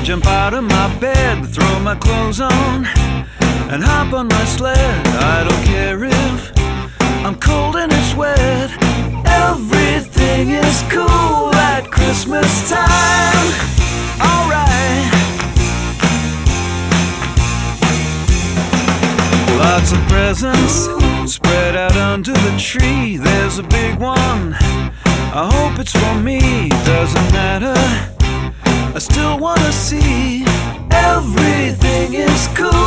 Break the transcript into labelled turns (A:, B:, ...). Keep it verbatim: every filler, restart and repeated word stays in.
A: jump out of my bed, throw my clothes on, and hop on my sled. I don't care if I'm cold and it's wet. Everything is cool at Christmas time. Alright. Lots of presents spread out under the tree. There's a big one, I hope it's for me. Doesn't matter, I still wanna see. Everything is cool